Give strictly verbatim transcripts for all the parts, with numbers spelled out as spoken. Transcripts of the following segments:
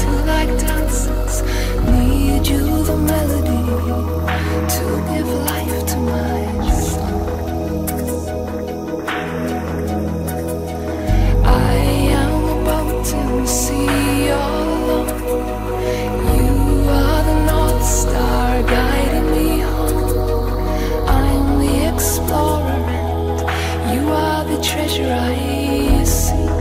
feel like dancers. Need you, the melody, to give life to my song. I am a boat in the sea all alone. You are the North Star guiding me home. I'm the explorer and you are the treasure I seek.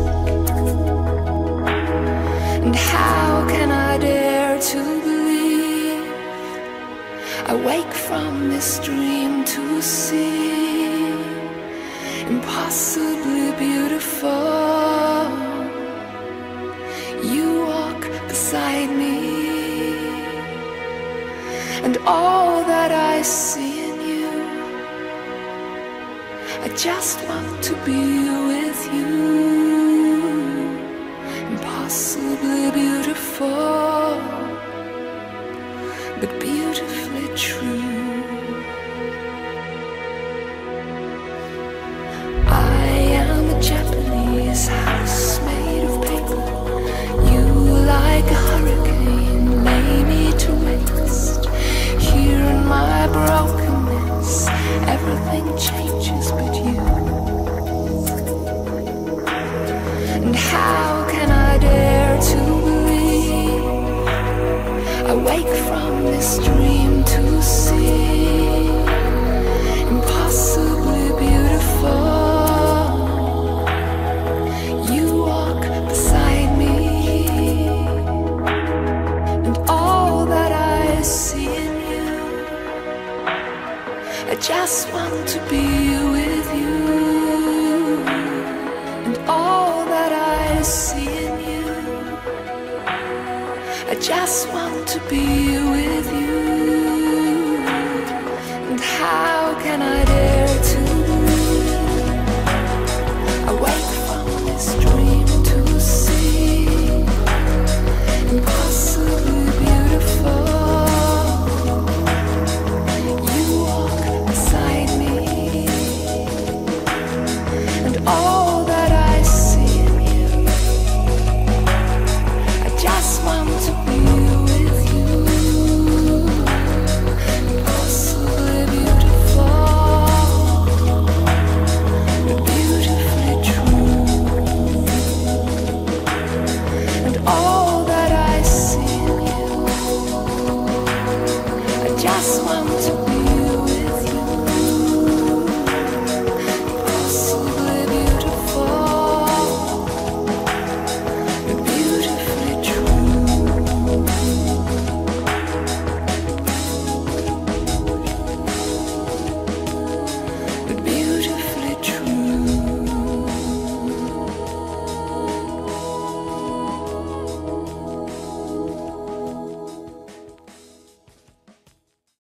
And how can I dare to believe I wake from this dream to see impossibly beautiful. You walk beside me, and all that I see in you, I just want to be with you. Impossibly beautiful, but beautifully true. I am a Japanese house made of paper. You, like a hurricane, lay me to waste. Here in my brokenness, everything changes but you. And how can I dare to believe I wake from this dream to see impossibly beautiful. You walk beside me, and all that I see in you, I just want to be with you. And all that I see in you, I just want to be with you. And how can I dare